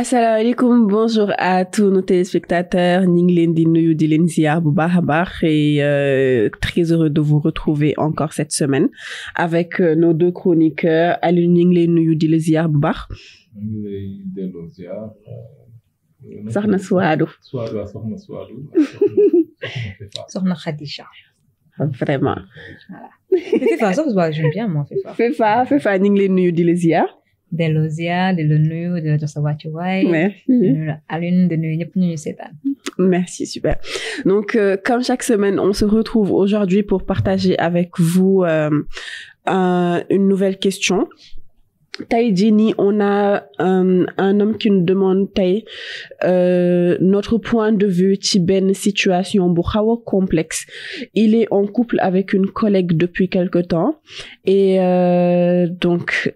Assalamualaikum, bonjour à tous nos téléspectateurs. Ñu ngi leen di nuyu di leen ziar bu baax a baax et très heureux de vous retrouver encore cette semaine avec nos deux chroniqueurs. Aliou ñu ngi leen nuyu di la ziar bu baax. ñu ngi lay delloo ziar. Soxna Souadou. Soxna Souadou. Soxna Khadija. Vraiment. Voilà. Fefa, ça j'aime bien moi Fefa. Fefa ñu ngi leen nuyu di la ziar. Delloo ziar di la nuyu di la jox sa wàccuwaay. Merci. Alioune de nuyu ñëpp ñu seetaan. Merci, super. Donc, comme chaque semaine, on se retrouve aujourd'hui pour partager avec vous une nouvelle question. Taïdini, on a un homme qui nous demande notre point de vue ci benn situation bu xaw a complexe. Il est en couple avec une collègue depuis quelque temps et donc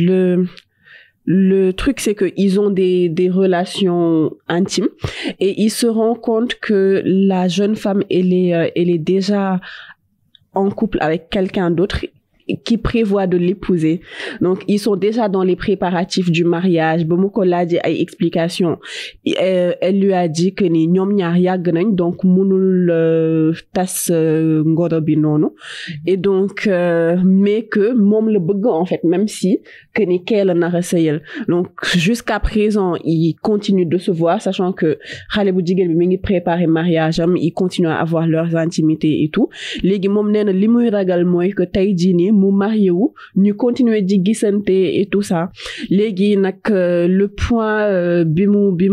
le truc c'est que ils ont des relations intimes et il se rend compte que la jeune femme elle est déjà en couple avec quelqu'un d'autre qui prévoit de l'épouser. Donc, ils sont déjà dans les préparatifs du mariage. Ba mu ko laajee ay explications. Elle lui a dit que ni ñoom ñaar yàgg nañ donc mënul tas ngoro bi noonu. Et donc, mais que moom la bëgg en fait, même si que ni kee la nar a sëyal. Donc, jusqu'à présent, ils continuent de se voir, sachant que xale bu jigéen bi mi ngi préparer mariage am, ils continuent à avoir leurs intimités et tout. Léegi moom nee na li muy ragal mooy que tey jii nii mu marié wu ñu continuer di gisante et tout ça léegi nag le point bi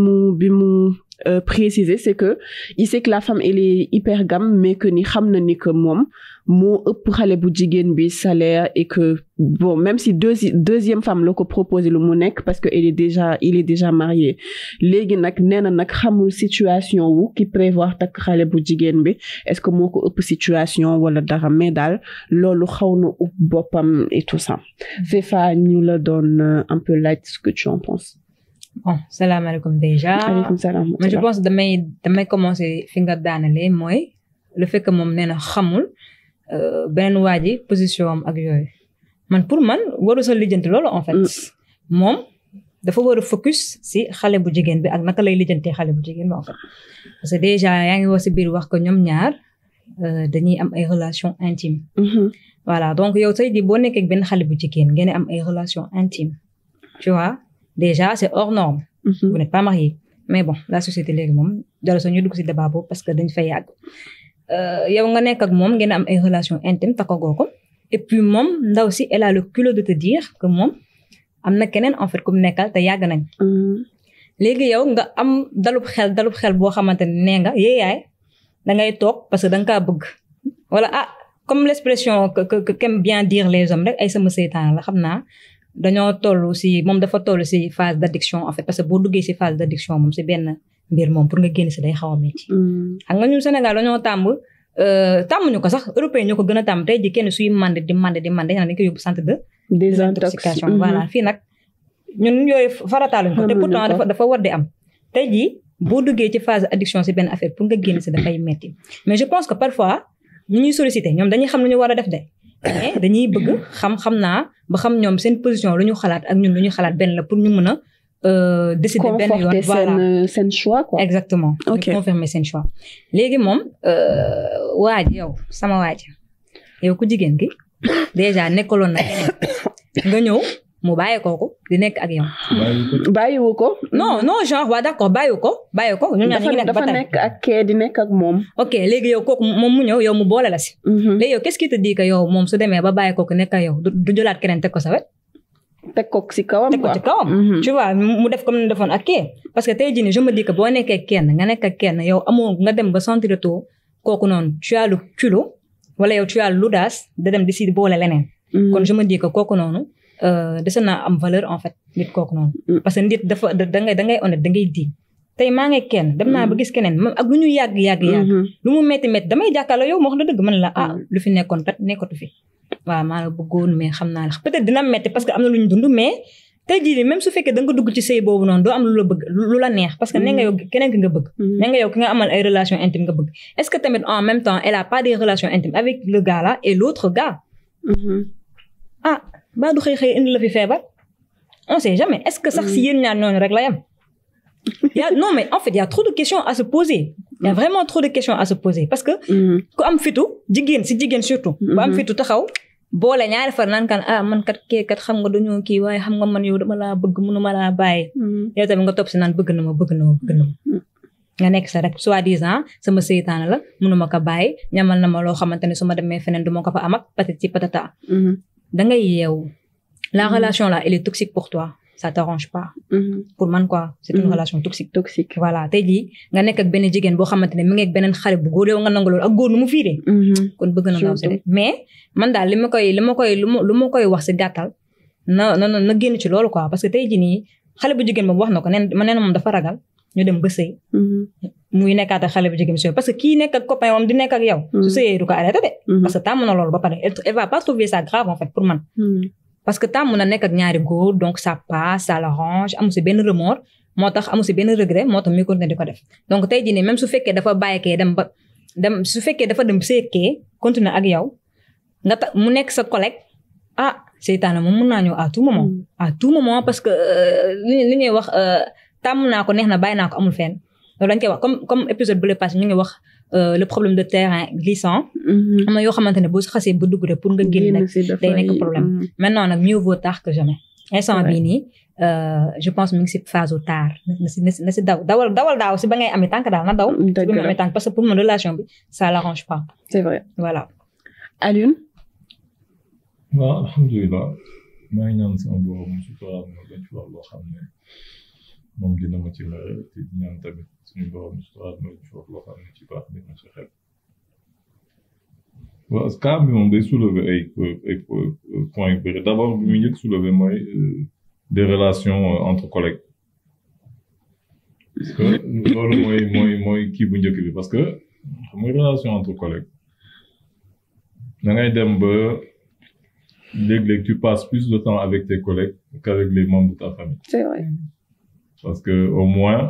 mu préciser c'est que il sait que la femme elle est hypergame mais que ni xam na ni que moom moo ëpp xale bu jigéen bi salaire et que bon même si deuxième femme la ko proposé lu mu nekk parce que il est déjà marié léegi nag nee na nag xamul situation wu ki prévoir takk xale bu jigéen bi est-ce que moo ko ëpp situation wala dara mais daal loolu xaw na upp boppam et tout ça. Fefa ñu la doon un peu laaj ce que tu en penses. Bon, salaamaaleykum déjà. Aleykum salaam. Mais je pense damay commencer fi nga daanale mooy le fait que moom nee na xamul beneen waa ji position am ak yooyu man pour man waru sa lijjanti loolu en fait. Moom dafa war a focus si xale bu jigéen bi ak naka lay lijjantee xale bu jigéen bi en fait. Parce que déjà yaa ngi wax si biir wax ko ñoom ñaar dañuy am ay relations intimes. Voilà donc yow tey jii boo nekkee benn xale bu jigéen ngeen am ay relations intimes tu vois. Déjà, c'est hors norme. Vous n'êtes pas marié. Mais bon, la société léegi moom dara soo ñu dugg ci débat boobu parce que dañ fay yàgg. Yow nga nekk ak moom ngeen am ay relations intimes takkagoo ko. Et puis moom ndaw si elle a le culot de te dire que moom am na keneen en fait ku mu nekkal te yàgg nañ. Léegi yow nga am dalub xel boo xamante ne nee nga yaay da ngay toog parce que da nga kaa bëgg. Wala comme l'expression que qu'aiment bien dire les hommes rek ay sama seytaan la xam naa. Dañoo toll si moom dafa toll si phase d'addiction en fait parce que boo duggee si phase d'addiction moom si benn mbir moom pour nga génn si day xaw a métti. xam nga ñun Sénégal dañoo tàmmuñu ko sax européen ñoo ko gën a tàmm tey ji kenn suy mande di dañ ko yóbbu centre de désintoxication. Voilà fii nag ñun yooyu farataaluñ ko te pourtant dafa war di am tey ji boo duggee ci phase d'addiction si benn affaire pour nga génn si dafay métti mais je pense que parfois ñu ñuy solliciter ñoom dañuy xam lu ñu war a def de. mais dañuy bëgg xam naa ba xam ñoom seen position lu ñu xalaat ak ñun lu ñu xalaat benn la pour ñu mën a décider benn yoon conforter seen choix quoi. Exactement. Ok confirmer seen choix. léegi moom waaj yow sama waaj yow ku jigéen gi déjà nekkaloon na nga ñëw mu bàyyi kooku di nekk ak yow. bàyyiwu ko. non genre waa d'accord bàyyi ko. ñu ñaar ñu ngi nekk ba tey dafa nekk ak kee di nekk ak moom. ok léegi yow kooku moom mu ñëw yow mu boole la si. léegi yow qu'est-ce qui te dit que yow moom su demee ba bàyyi kooku nekk ak yow du jëlaat keneen teg ko sa wet. teg ko ci kawam quoi. Tu vois mu def comme ni defoon ak kee parce que tey jii nii je me dis que boo nekkee kenn nga nekk ak kenn yow amoo nga dem ba sentir tout kooku noonu tu as le culot wala yow tu as l'audace de dem di si boole leneen. kon je me dis que kooku noonu. dese naa am valeur en fait nit kooku noonu. parce que nit dafa da ngay honnête da ngay di tey maa ngi kenn dem naa ba gis keneen même ak lu ñu yàgg. lu mu métti damay jàkkaarloo yow moo wax la dëgg man la lu fi nekkoon kat nekkatu fi. waaw maa la bëggoon mais xam naa peut-être dina métti parce que am na lu ñu dund mais tey jii même su fekkee da nga dugg ci sëy boobu noonu doo am lu la bëgg lu la neex parce que nee nga yow keneen ki nga bëgg. nee nga yow ki nga amal ay relations intimes nga bëgg est-ce que tamit en même temps elle a pas des relations intimes avec le gars là et l'autre gars. Baa du xëy indi la fi feebar on sait jamais est-ce que sax si yéen ñaar ñooñu rek la yam Non mais en fait il y a trop de questions à se poser il y a vraiment trop de questions à se poser parce que ku am fitu jigéen surtout bu am fitu taxaw boole ñaari far naan kan man kat kee kat xam nga dañoo kii waaye xam nga man yow dama laa bëgg mënuma laa bàyyi yow tamit nga topp si naan bëgg na ma nga nekk sa rek soi-disant sama seytaane la mënuma ko bàyyi ñamal na ma loo xamante ne su ma demee feneen du ma ko fa am ak patati patata da ngay yeewu la relation là elle est toxique pour toi ça t'arrange pas pour man quoi c'est une relation toxique voilà tey jii nga nekk ak benn jigéen boo xamante ne mi ngi ak beneen xale bu góor yow nga nangu loolu ak góor nu mu fiiree kon bëgg na ndaw si de mais man daal lu ma koy wax si gàttal na génn ci loolu quoi parce que tey jii nii xale bu jigéen moom wax na ko nee na moom dafa ragal ñu dem ba sëy muy nekkaat ak xale bu jigéen bi parce que kii nekk ak copain moom di nekk ak yow su sëyee du ko arrêté de parce que tàmm na loolu ba pare elle va pas trouver ça grave en fait pour man parce que tàmm na nekk ak ñaari góor donc ça passe ça l'arrange amu si benn remords moo tax amu si benn regret moo tax muy continuer di ko def donc tey jii nii même su fekkee dafa bàyyikee su fekkee dafa dem sëykee continuer ak yow nga mu nekk sa collègue seytaane moom mën naa ñëw à tout moment parce que li ñuy wax tàmm naa ko neex na bàyyi naa ko amul fenn loolu dañ koy wax comme épisode bu le passé ñu ngi wax le problème de terrain glissant am na yoo xamante ne boo si xasee ba dugg rek pour nga génn nag day nekk problème maintenant nag mieux vaut tard que jamais instant bii nii je pense mi ngi si phase au tard na si dawal daaw si ba ngay amee tànk daal na daw si ba ngay amee tànk parce que pour mon relation bi ça l'arrange pas c'est vrai voilà Alioune waaw alhamdulilah maa ngi ñaan sama borom suturaal ma bañ ci wax loo xam ne moom dina ma ci mere te ñaan tamit suñu borom suturaal ma ci wax loo xam ne ci baax dina ci xel waaw cas bi moom day soulever ay points yu bëri d'abord bi mu njëkk soulever mooy des relations entre collègues parce que loolu mooy kii bu njëkk bi parce que xam nga relation entre collègues da ngay dem ba léeg-léeg tu passes plus de temps avec tes collègues qu'avec les membres de ta famille. C'est vrai. Parce que au moins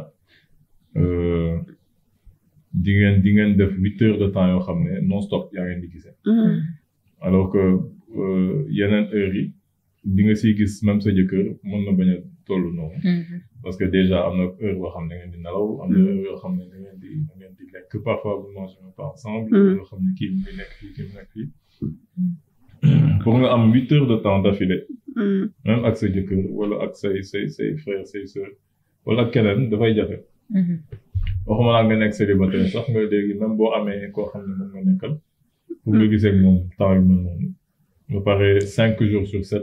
di ngeen def 8 heures de temps yoo xam ne non stop yaa ngeen di gisee. Alors que yeneen heures yi di nga siy gis même sa jëkkër mën na bañ a toll noonu. Parce que déjà am na heure boo xam ne da ngeen di nelaw am na heure yoo xam ne da ngeen di lekk parfois vous ne mangez pas ensemble. yoo xam ne kii mu ngi nekk fii kii mu nekk fii. pour nga am 8 heures de temps d'affilée même ak sa jëkkër wala ak say frères say sœurs wala ak keneen dafay jafe waxuma laa nga nekk célibataire sax nga léegi même boo amee koo xam ne moom nga nekkal pour nga gisee ak moom temps yu mel noonu nga pare 5 jours sur 7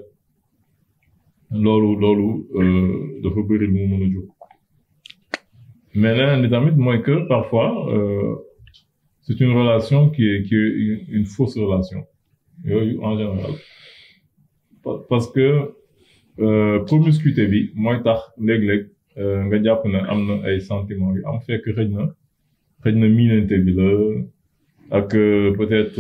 loolu dafa bëri lu mu mën a jóg mais leneen bi tamit mooy que parfois c'est une relation qui est une fausse relation yooyu en général parce que promiscuité bi mooy tax léeg-léeg nga jàpp ne am na ay sentiments yu am fekk xëj na miinante bi la ak peut-être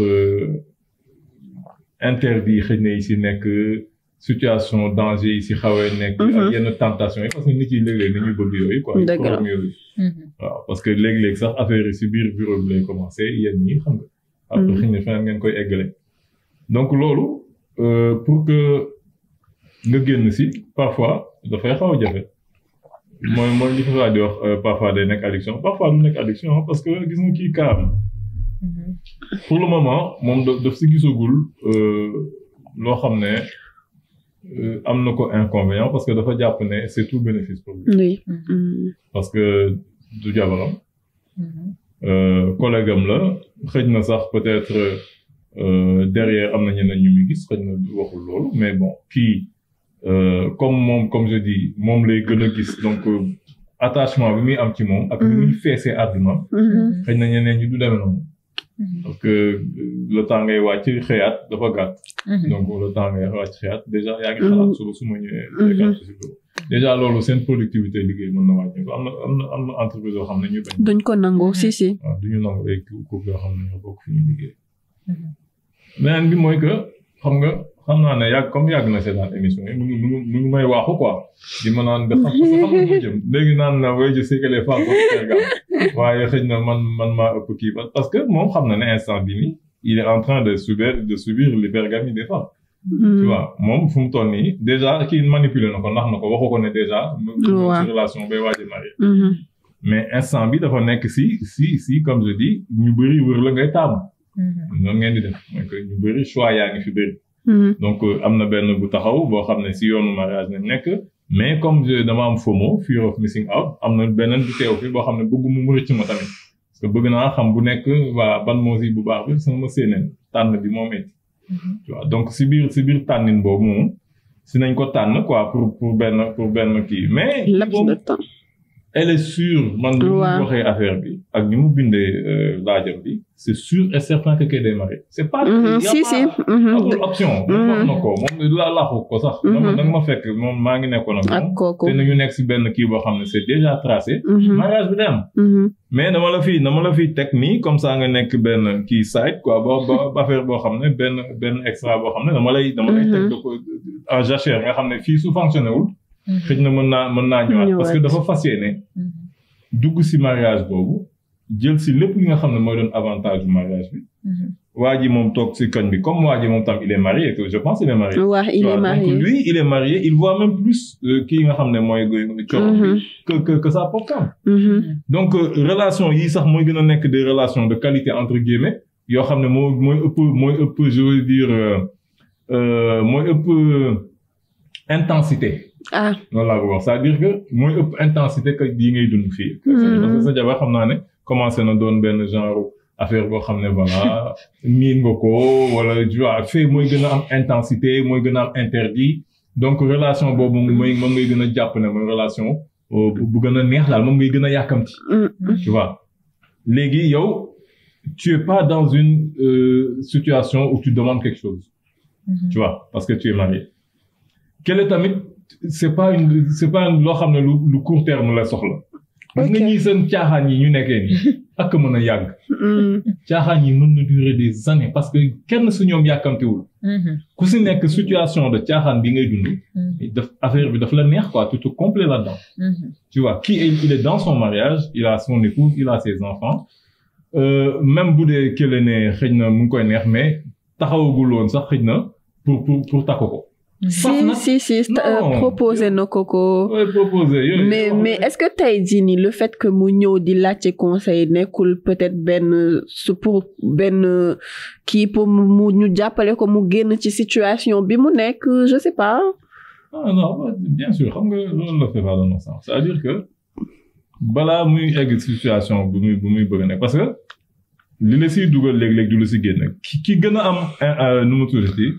interdit xëj na yi si nekk situation danger yi si xawee nekk ak yenn tentation yi parce que nit yi léeg-léeg nañuy bëgg yooyu quoi problème yooyu waaw parce que léeg-léeg sax affaire yi si biir bureau bi lay commencé yenn yi xam nga après xëy na feneen ngeen koy eggale donc loolu pour que nga génn si parfois dafay xaw a jafe mooy li fa di wax parfois day nekk addiction parfois du nekk addiction parce que gis nga kii kaam pour le moment moom daf si gisagul loo xam ne am na ko inconvénient parce que dafa jàpp ne c'est tout bénéfice pour lui. Oui. Parce que du jabaram collègue am la xëj na sax peut-être derrière am na ñeneen ñu muy gis xëj na waxul loolu mais bon kii comme je dis moom lay gën a gis donc attachement bi muy am ci moom ak ni muy feesee àdduna xëy na ñeneen ñi du demee noonu parce que le temps ngay wàcc xëyaat dafa gàtt donc le temps ngay wàcc xëyaat déjà yaa ngi xalaat suba su ma ñëwee déjà loolu seen productivité liggéey mën na wàññi ko am na entreprise yoo xam ne ñu bañ duñ ko nangu si waaw duñu nangu ay couple yoo xam ne ñoo bokk fi ñu liggéey beneen bi mooy que xam naa ne yàgg na seetaan émission yi mu ngi may waaxu quoi di ma naan dafa parce que xam nga mu jëm léegi naan na way je sais que les femmes waaye xëy na man maa ëpp kii parce que moom xam na ne instant bi nii il est en train de subir l'hypergamie des femmes tu vois moom fu mu toll nii déjà kii manipulé na ko ndax na ko waxu ko ne déjà ci relation bay waaj a marié mais instant bi dafa nekk si comme je dis ñu bëri wër la ngay taamu noonu ngeen di def mooy que ñu bëri choix yaa ngi fi bëri donc am na benn bu taxaw boo xam ne si yoonu mariage nañ nekk mais comme dama am FOMO fear of missing out am na beneen bu teew fi boo xam ne bëgg mu rëcc ma tamit parce que bëgg naa xam bu nekk waa ban moo si bu baax bi sama séeneen tànn bi moom it tu vois donc si biir tànnin boobu moom si nañ ko tànn quoi pour benn kii mais laps de temps elle est sûre man ni mu waxee affaire bi ak ni mu bindee laajam bi c'est sûr et certain que kay day marié c'est pas si amul option wax na ko moom laaxu ko sax danga ma fekk moom maa ngi nekkoon ak moom te nañu nekk si benn kii boo xam ne c'est déjà tracé mariage bi day am mais dama la fii teg nii comme ça nga nekk benn kii site quoi ba affaire boo xam ne benn extra boo xam ne dama lay teg da ko en jachère nga xam ne fii su fonctionné wul xëj na mën naa ñëwaat parce que dafa fas yéene dugg si mariage boobu jël si lépp li nga xam ne mooy doon avantage du mariage bi waa ji moom toog si koñ bi comme waa ji moom tam il est marié que je pense il est marié il est marié donc lui il est marié il voit même plus kii nga xam ne mooy coro bi que sa propre femme donc relation yi sax mooy gën a nekk des relations de qualité entre guillemets yoo xam ne mooy ëpp je veux dire mooy ëpp intensité noonu laa bëgg wax c'est-à-dire que mooy ëpp intensité que yi ngay dund fii parce que sa jabar xam naa ne commencé na doon benn genre affaire boo xam ne voilà miin nga ko wala tu vois fait mooy gën a am intensité mooy gën a am interdit donc relation boobu moom ngay gën a jàpp ne mooy relation bu gën a neex daal moom ngay gën a yàkkamti tu vois léegi yow tu es pas dans une situation où tu demandes quelque chose tu vois parce que tu es marié quel est tamit c'est pas loo xam ne lu court terme la soxla gis nga ñi seen caaxaan yi ñu nekkee ni ak mën a yàgg caaxaan yi mën na durer des années parce que kenn su ñoom yàkkamtiwul ku si nekk situation de caaxaan bi ngay dund affaire bi daf la neex quoi tu te complais là-dedans tu vois il est dans son mariage il a son épouse il a ses enfants même bu dee kële ne xëj na mu ngi koy neex mais taxawagul woon sax xëj na pour takku ko si proposé na koko mais est-ce que tey jii nii le fait que mu ñëw di laajte conseil nekkul peut-être benn kii pour mu ñu jàppale ko mu génn ci situation bi mu nekk je sais pas non bien sûr xam nga loolu la fait pas dans sens c'est-à-dire que balaa muy egg situation bu muy bëgg nekk parce que li la siy dugal léeg-léeg du la si génn ki gën a am nu mu tuddati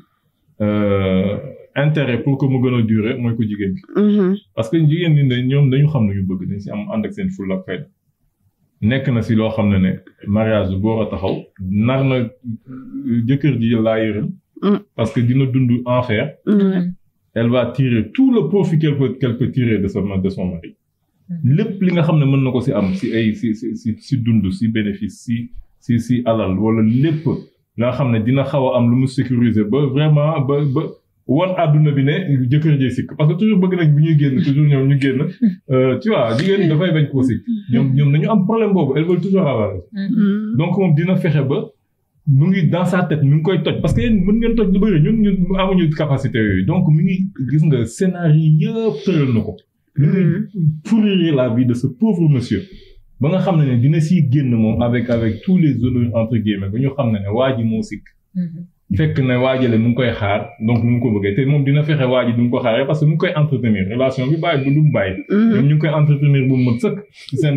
intérêt pour que mu gën a durer mooy ko jigéen bi parce que jigéen ñi ñoom dañu xam ne ñu bëgg dañ si am ànd ak seen fulla ak fayda nekk na si loo xam ne mariage bu war a taxaw nar na jëkkër ji laa yërëm parce que dina dund enfer elle va tirer tout le profit qu'elle peut tirer de son mari lépp li nga xam ne mën na ko si am si ay si dund si bénéfice si alal wala lépp la nga xam ne dina xaw a am lu mu sécuriser ba vraiment ba wan àdduna bi ne jëkkër jee sikk parce que toujours bëgg nañ bu ñuy génn toujours ñoom ñu génn tu vois jigéen ñi dafay bañ koo sikk ñoom nañu am problème boobu elles veulent toujours avoir donc moom dina fexe ba mu ngi dans sa tête mi ngi koy toj parce que yéen mën ngeen toj lu bëri ñun amuñu capacité yooyu donc mi ngi gis nga scénario yëpp tëral na ko mi ngi pourrir la vie de ce pauvre monsieur ba nga xam ne dina siy génn moom avec tous les honneurs entre guillemets ba ñu xam ne waa ji moo sikk fekk ne waajale mu ngi koy xaar donc mu ngi ko bëggee te moom dina fexe waaji du mu ko xaaree parce que mu ngi koy entretenir relation bi bàyyi bu du mu bàyyi ñoom ñu ngi koy entretenir bu mu mët sëkk ci seen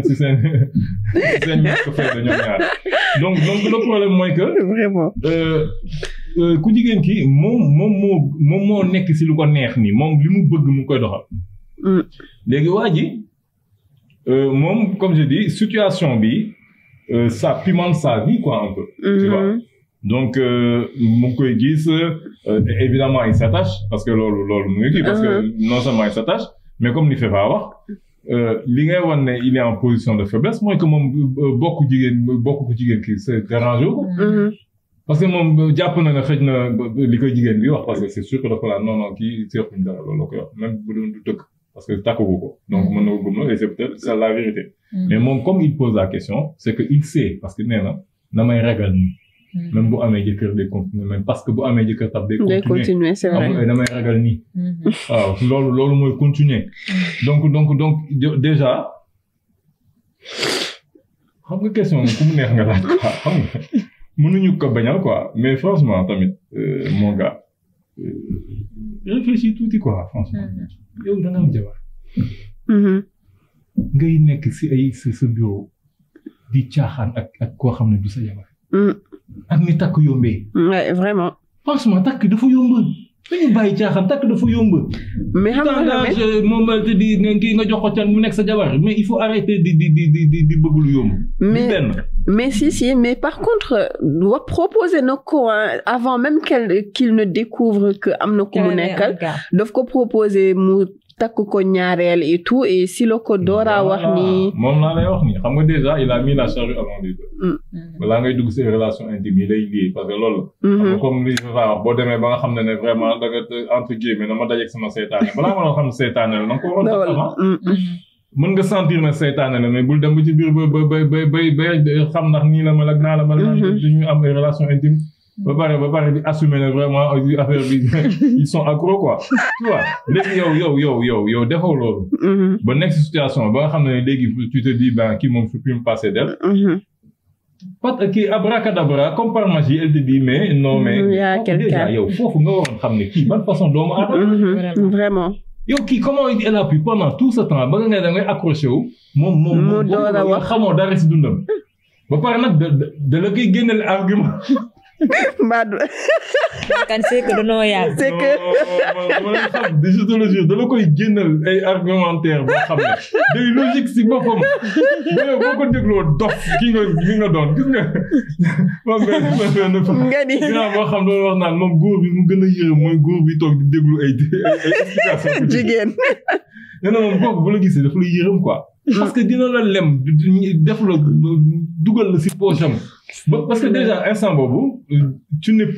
ñàkk fay da ñoom ñaar donc le problème mooy que vraiment ku jigéen ki moom moo nekk si lu ko neex nii moom li mu bëgg mu ngi koy doxal léegi waaji moom comme je dis situation bi ça pimente sa vie quoi un peu tu vois donc mu ngi koy gis évidemment il s'attache parce que loolu mu ngi kii parce que non seulement il s'attache mais comme li fait pas wax li ngay wan ne il est en position de faiblesse mooy que moom bokk ku jigéen ki c'est dérangé ko parce que moom jàpp na ne xëj na li koy jigéen bi wax parce que c'est sûr que dafa la non kii seexuñ dara loolu la koy wax même bu doon du dëkk parce que takkugu ko donc mën na ko gëm et c'est peut-être c'est la vérité mais moom comme il pose la question c'est que il sait parce que nee na damay ragal nii même bu amee jëkkër day continuer même parce que bu amee jëkkër tab day continuer c'est vrai damay ragal nii waaw loolu mooy continuer donc déjà xam nga question ku mu neex nga laaj quoi xam nga mënuñu ko bañal quoi mais franchement tamit mon gars réfléchis tuuti quoi franchement yow da nga am jabar ngay nekk si ay sa bureau di caaxaan ak koo xam ne du sa jabar ak ni takk yombee ouais vraiment franchement takk dafa yomb dañu bàyyi caaxaan takk dafa yomb mais xam nga moom te di kii nga jox ko can mu nekk sa jabar mais il faut arrêter di bëgg lu yomb mais si mais par contre doit proposer na ko avant même qu'il ne découvre que am na ko mu nekkal daf ko proposer mu takk ko ñaareel et tout et si la ko doora wax ni moom laa lay wax ni xam nga déjà il a mis la charrue avant les bœufs balaa ngay dugg ci relation intime yi lay lié parce que loolu xam nga comme li fa wax boo demee ba nga xam ne vraiment da nga entre guillemets na ma dajeeg sama seytaane balaa ma doon xam ne seytaane la ko waroon def avant mën nga sentir ne seytaane la mais bul dem ba ci biir ba xam ndax nii la mel ak naa la mel ñu am ay relation intime ba pare di assumer ne vraiment affaire bi ils sont accros quoi tu vois léegi yow defoo loolu ba nekk si situation ba nga xam ne léegi tu te dis ben kii moom je peux me passer d'elle kii abracadabra comme par magie elle te dit mais non mais déjà yow foofu nga waroon xam ne kii ban façon doomu aadama vraiment yow kii comment elle a pu pendant tout ce temps ba nga ne da ngay accroché wu moom xamoo dara si dundam ba pare nag da la koy génneel argument Mbadou. kan c'est que dañoo yàgg. c'est que ma xam je te le jure da la koy génnal ay argumentaire boo xam ne day logique si boppam boo ko dégloo dof ki nga doon gis nga moom nga ni boo xam doon wax naan moom góor bi mu gën a yërëm mooy góor bi toog di déglu ay explication jigéen nee na moom kooku bu la gisee dafa la yërëm quoi parce que dina la lem def la dugal la si poche am parce que déjà instant boobu tu n'as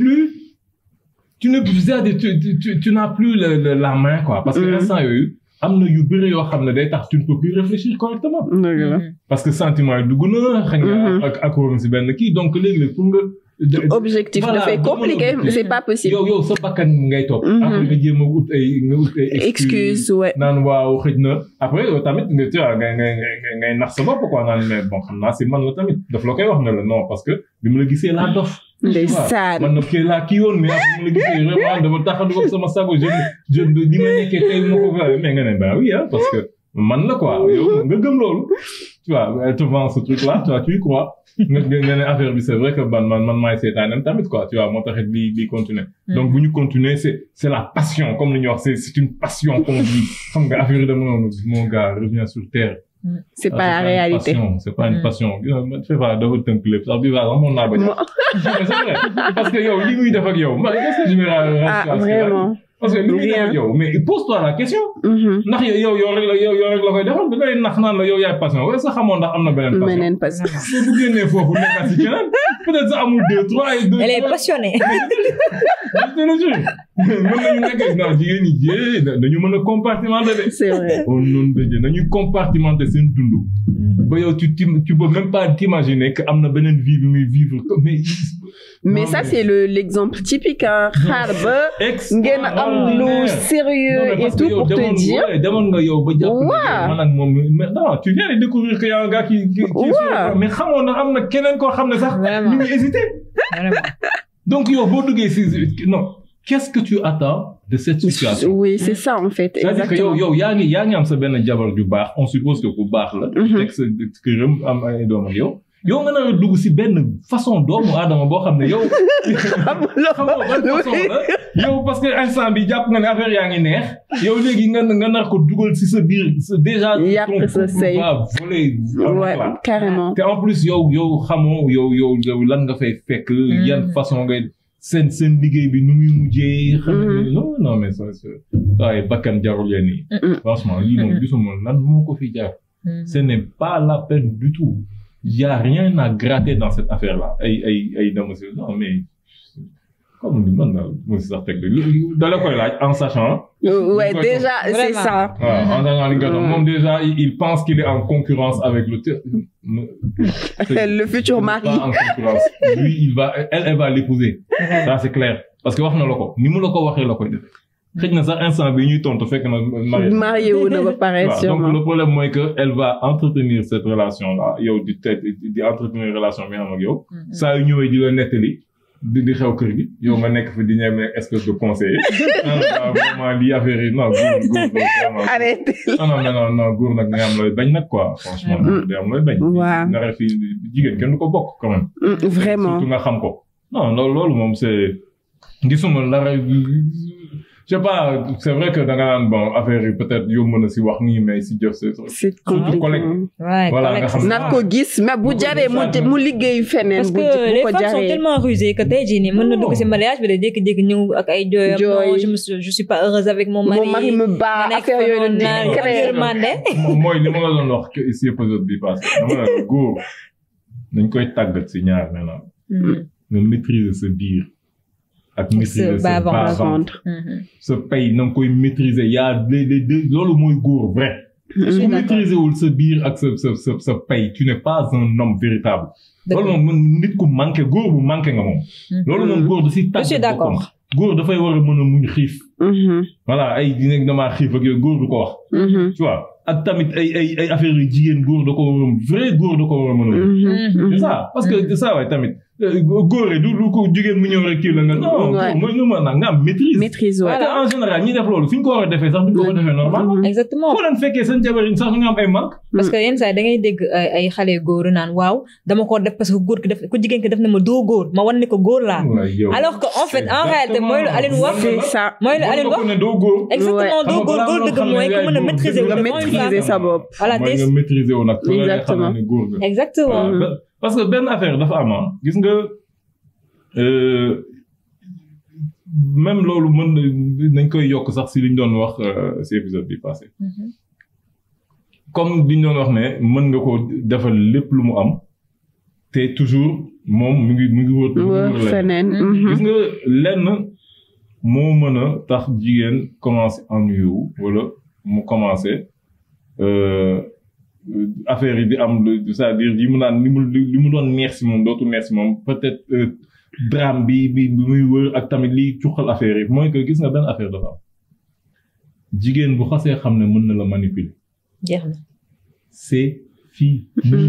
plus la main quoi parce que instant yooyu am na yu bëri yoo xam ne day tax tu ne peux plus réfléchir correctement parce que sentiment yi dugg na xëy na ak si benn kii donc léegi pour nga objectif dafay compliqué c'est pas possible yow sa bakkan ngay topp après nga jéem a ut ay excuse ouais naan waaw xëj na après tamit nga tu vois ngay nax sa bopp quoi naan mais bon xam naa si man la tamit daf la koy wax ne la non parce que bi mu la gisee laa dof ndeysaan man na kii laa kii woon mais bi mu la gisee vraiment dama taxadu ko sama sago je li ma nekkee tey ma ko mais nga ne bah oui parce que man la quoi yow nga gëm loolu tu vois elle te vend ce truc là tu vois tu y crois nga ne affaire bi c'est vrai que man maay seetaanem tamit quoi tu vois moo taxit di continuer donc bu ñu continuer c'est la passion comme li ñuy wax c'est une passion qu'on vit xam nga affaire yi dama noonu mon gars revient sur terre c'est pas la réalité c'est pas une passion fais pas dafa tënk lépp sax bi va sax moom naa bañ mais c'est vrai parce que yow li muy def ak yow qu'est-ce que je vais vraiment parce que li muy def ak yow mais pose-toi la question ndax yow rek la koy defal da ngay nax naan la yow yaay passion wala sax xamoon ndax am na beneen passion soo bu génnee foofu nekkaat si keneen peut-être sax amul 2 3 et 2 elle est passionnée je te le jure mën nañu nekk non jigéen ñi dañu mën a compartimenter c'est vrai au nom de Dieu nañu compartimenter seen dund ba yow tu peux même pas t'imaginer que am na beneen vie bi muy vivre mais ça c'est l'exemple typique xaar ba ngeen am lu sérieux et tout pour te dire demoon nga yow ba jàpp man ak moom non tu viens de découvrir que y a un gars qui mais xamoon na am na keneen koo xam ne sax ñu ngi hésiter donc yow boo duggee si non qu'est-ce que tu attends de cette situation oui c'est ça en fait c'est-à-dire que yow yaa ngi am sa benn jabar ju baax on suppose que ku baax la teg sa këram am ay doom ak yow nga nar a dugg si benn façon doomu aadama boo xam ne yow xamoo ban façon la yow parce que instant bi jàpp nga ne affaire yaa ngi neex yow léegi nga nar ko dugal si sa biir déjà yàq sa sëy voler ouais carrément te en plus yow xamoo yow lan nga fay fekk yan façon ngay seen liggéey bi nu muy mujjee xam non mais ça waaye bakkan jarul leen nii franchement lii moom gisuma lan moo ko fi jar ce n'est pas la peine du tout il y a rien à gratter dans cette affaire là ay dama si non mais comme ni man daal mu si sax teg da la koy laaj en sachant. Ouais, déjà c'est ça. En sachant li nga doon moom déjà il pense qu'il est en concurrence avec le futur mari. Pas en concurrence. Lui elle va l'épouser. Ça c'est clair parce que wax na la ko ni mu la ko waxee la koy def. xëy na sax instant bi ñuy tontu fekk na marié wu na ba pare sûrement. Donc le problème mooy que elle va entretenir cette relation là yow di entretenir relation bi am ak yow. saa yu ñëwee di la nettali di xew kër gi yow nga nekk fi di ñeme espèce de conseiller. vraiment lii affaire yi non góor vraiment. arrêtez. non góor nag nga am looy bañ nag quoi franchement. day am looy bañ. waaw nga fi jigéen kenn du ko bokk quand même. vraiment surtout nga xam ko. non loolu moom c'est gisuma dara. Je sais pas, c'est vrai que dans la bon affaire peut-être yo mën si wax ni mais si jëf c'est compliqué. Ouais, voilà nga xam na ko gis mais bu jaree mu liggéey feneen parce que les femmes sont tellement rusées que tey jii nii mën na dugg si mariage bi de jékki-jékki ñëw ak ay jooyam non je suis pas heureuse avec mon mari me bat affaire yooyu la mooy li ma la doon wax si épisode bi passé dama la góor dañ koy tàggat si ñaar maintenant nga maîtriser sa biir ak maîtriser sa bas-ventre sa pay na nga koy maîtriser yaa loolu mooy góor vrai ku maîtriser wul sa biir ak sa pay tu n'es pas un homme véritable loolu moom nit ku manqué góor bu manqué nga moom loolu moom góor da si tàggat boppam góor dafay war a mën a muñ xiif voilà ay dina damaa xiif ak yooyu góor du ko wax tu vois ak tamit ay affaire yu jigéen góor da ko war a vrai góor da ko war a mën a c'est ça parce que c'est ça waay tamit góor du ko jigéen mu ñëw rek kii la nga non mooy nu ma nag nga am maîtrise voilà en général ñi def loolu fi ñu ko war a defee sax duñ ko defee normalement exactement foo leen fekkee seen jabar yi sax nga am ay manque parce que yenn saa yi da ngay dégg ay xale góor naan waaw dama ko def parce que góor ki def ku jigéen ki def na ma doo góor ma wan ne ko góor laa alors que en fait en réalité mooy lu Aline wax mooy lu Aline wax exactement doo góor dëgg mooy ku mën a maîtriser sa bopp voilà mooy nga maîtriser wu nag exactement parce que benn affaire dafa am gis nga même loolu mën nañ koy yokk sax si liñ doon wax si épisode bi passé comme liñ doon wax ne mën nga ko defal lépp lu mu am te toujours moom mu ngi wër feneen gis nga lenn moo mën a tax jigéen commencé ennuyé wu wala mu commencé affaire yi di am c'est-à-dire yi mu naan li mu doon neex si moom dootul neex si moom peut-être drame bi muy wër ak tamit liy cuqal affaire yi mooy que gis nga benn affaire dafa am jigéen bu xasee xam ne mën na la manipuler. jeex na. c'est fini.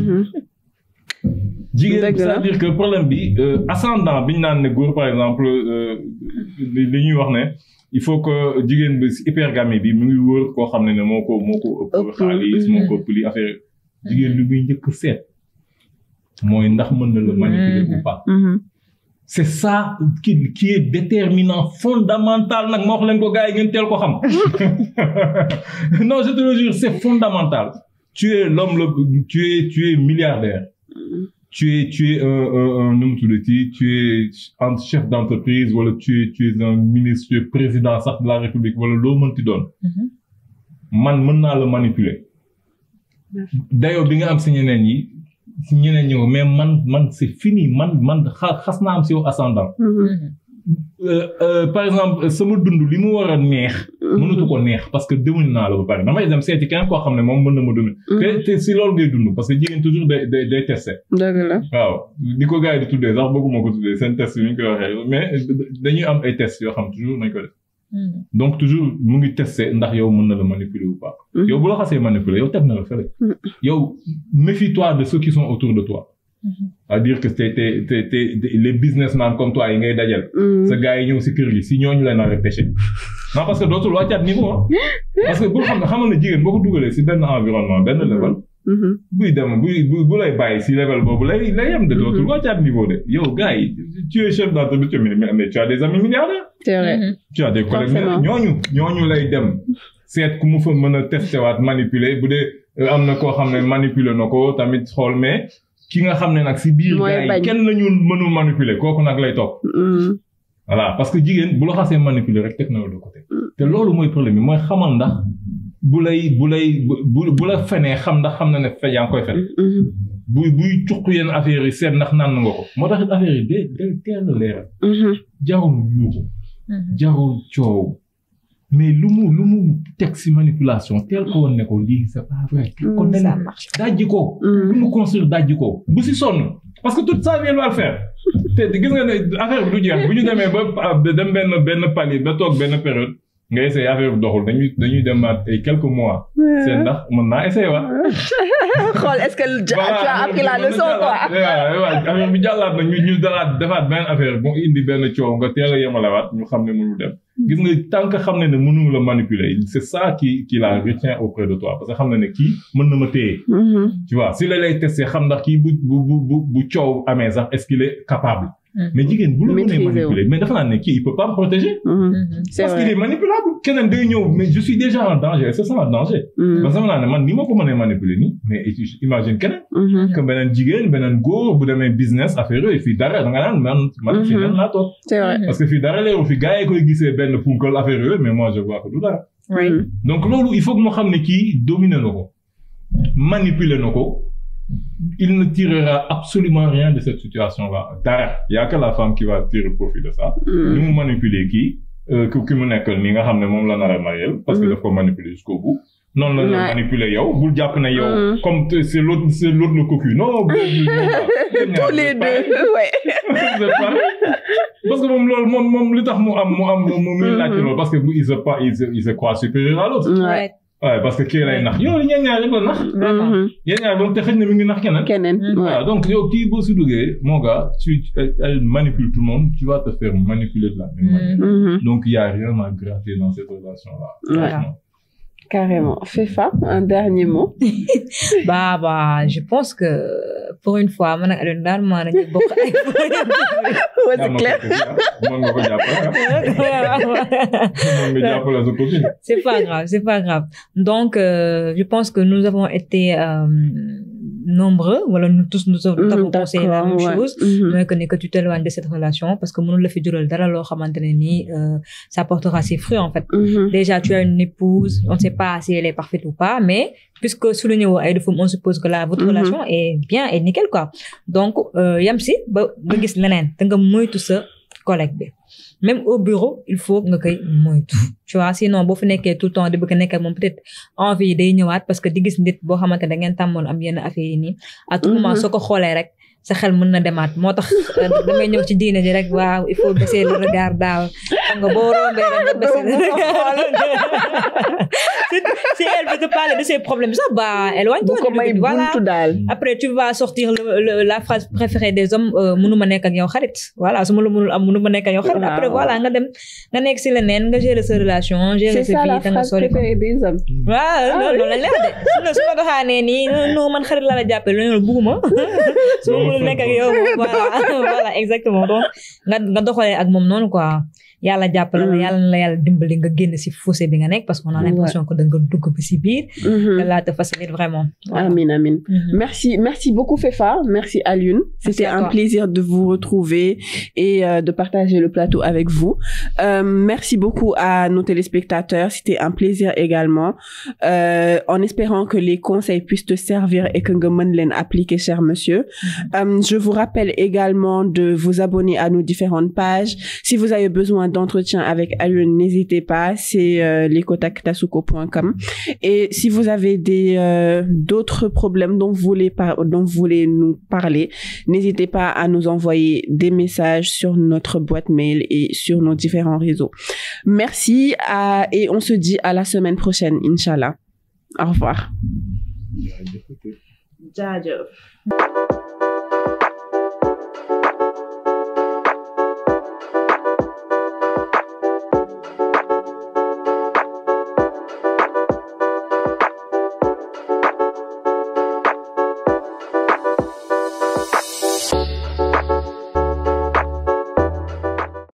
jigéen c'est-à-dire que problème bi ascendant bi ñu naan ne góor par exemple li ñuy wax ne. il faut que jigéen bi hypergamie bi mu ngi wër koo xam ne moo ko ëpp xaalis moo ko ëpp li affaire jigéen li muy njëkk seet mooy ndax mën na la manipuler ou pas c'est ça qui est déterminant fondamental nag moo wax leen ko gars yi ngeen teel ko xam non je te le jure c'est fondamental tu es l'homme tu es milliardaire tu es un homme tu es un chef d'entreprise wala tu es un ministre tu es président sax de la république wala loo mënti doon man mën naa la manipuler dayoo bi nga am si ñeneen ñi mais man c'est fini man xas naa am si yow ascendant par exemple sama dund li mu war a neex mënatu ko neex parce que demuñu naa la ba pare damay dem seeti kenn koo xam ne moom mën na ma dund te si loolu ngay dund parce que jigéen toujours day testé dëgg la waaw di ko gars yi di tuddee sax bëgguma ko tuddee seen test yi ñu koy waxee mais dañuy am ay tests yoo xam toujours nañ ko def donc toujours mu ngi testé ndax yow mën na la manipuler ou pas yow bu la xasee manipuler yow teg na la fële yow méfie-toi de ceux qui sont autour de toi c'est-à-dire que les businessmen comme toi yi ngay dajal sa gars yi ñëw si kër gi si ñooñu leen a repêché non parce que dootul wàccaat niveau parce que bu xamal ne jigéen boo ko dugalee si benn environnement benn level buy dem bu lay bàyyi si level boobu lay yem de dootul wàccaat niveau de yow gars yi tu es chef d'entreprise mais tu as des amis milliardaires c'est vrai tu as des collègues ñooñu lay dem seet ku mu fa mën a testé waat manipuler bu dee am na koo xam ne manipuler na ko tamit xool mais ki nga xam ne nag si biir gars yi kenn lañu mënul manipuler kooku nag lay topp voilà parce que jigéen bu la xasee manipuler rek teg na la de côté te loolu mooy problème bi mooy xamal ndax bu la fenee xam na ne fe yaa ngi koy fen buy cuq yenn affaire yi seet ndax naan nga ko moo tax affaire yi day teel a leeral jarul yuuxu jarul coow mais lu mu teg si manipulation teel ko woon ne ko lii c'est pas vrai kon dajji ko lu mu construire dajji ko bu si sonn parce que toute sa vie elle va le faire te gis nga ne affaire bi du jeex bu ñu demee ba dem benn palier ba toog benn période nga essayé affaire bi doxul dañuy demaat ay quelques mois c'est ndax mën naa essayé wa xool est-ce que tu as appris la leçon quoi waaw affaire bi jàllaat na ñu dalaat defaat benn affaire bu indi benn coow nga teel a yemalewaat ñu xam ne mënul dem gis nga tant que xam ne mënu la manipuler c'est ça qui la retient auprès de toi parce que xam ne kii mën na ma téye tu vois si la lay tester xam ndax kii bu coow amee sax est-ce qu'il est capable mais jigéen bu la mënee manipuler mais dafa naa ne kii il peut pas me protéger parce qu'il est manipulable keneen day ñëw mais je suis déjà en danger c'est ça en danger parce que dafa naa ne man ni ma ko mënee manipuler nii mais imagine keneen que beneen jigéen beneen góor bu demee business affaire yooyu fii dara da nga naan man fii nen laa toog c'est vrai parce que fii dara leeru fi gars yi koy gisee benn punkal affaire yooyu mais moi je vois que du dara donc loolu il faut que moo xam ne kii dominer na ko manipuler na ko il ne tirera absolument rien de cette situation-là. Il y a que la femme qui va tirer profit de ça. Nous manipuler qui mu nekkal ni nga xam ne moom la nar a marier parce que daf ko manipuler jusqu'au bout. Non la manipuler yow bul jàpp ne yow comme c'est l'autre le cocu. Non, tous les deux, ouais. Parce que moom li tax mu muy laaj loolu parce que il se croit supérieur à l'autre. Ouais, parce que kii lay nax yow ñeen ñaar yëpp la nax yéen ñaar ba te xëj na mi ngi nax keneen voilà donc yow kii boo si duggee mon gars elle manipule tout le monde tu vas te faire manipuler de la même manière donc il y a rien à gratter dans cette relation là franchement carrément Fefa un dernier mot bah je pense que pour une fois man ak Alioune daal maa nañu bokk ay c'est clair mën nga ko jàppale c'est pas grave donc je pense que nous avons été nombreux voilà nous tous nous avons pensé la même chose mooy que tu t'éloignes de cette relation parce que mënul la fi jural dara loo xamante ne nii ça portera ses fruits en fait déjà tu as une épouse on ne sait pas si elle est parfaite ou pas mais puisque souligné woo ay defum on suppose que votre relation est bien et nickel quoi donc yam si ba nga gis leneen te nga moytu sa collègue bi même au bureau il faut nga koy moytu tu vois sinon boo fi nekkee tout le temps di bëgg a nekk ak moom peut-être envie day ñëwaat parce que di gis nit boo xamante da ngeen tàmmoon am yenn affaire yi nii à tout moment soo ko xoolee rek sa xel mën na demaat moo tax damay ñëw ci diine ji rek waaw il faut baisser le regard daaw xam nga boo rombee rek nga baisser le regard si elle veut te parler de ses problèmes ça bah éloigne-toi voilà après tu vas sortir la phrase préférée des hommes mënuma nekk ak yow xarit voilà su ma la mënul am mënuma nekk ak yow xarit après voilà nga dem nga nekk si leneen nga gérer sa relation gérer sa vie te nga sori ko waaw non la leer de su ma doxaanee nii non man xarit la jàppee loolu bugguma nekk ak yow voilà exactement donc nga doxalee ak moom noonu quoi yàlla jàppale la yàlla na la yàlla dimbali nga génn si fossé bi nga nekk parce qu'on a l'impression que da nga dugg bi si biir que là te facilite vraiment amin merci beaucoup Fefa merci Alioune c'était un plaisir de vous retrouver et de partager le plateau avec vous merci beaucoup à nos téléspectateurs c'était un plaisir également en espérant que les conseils puissent te servir et que nga mën leen appliquer cher monsieur je vous rappelle également de vous abonner à nos différentes pages si vous avez besoin d'entretien avec Alioune n'hésitez pas c'est lekotaktasuko.com et si vous avez d'autres problèmes dont vous voulez nous parler n'hésitez pas à nous envoyer des messages sur notre boîte mail et sur nos différents réseaux merci et on se dit à la semaine prochaine Inch'Allah au revoir jaajëf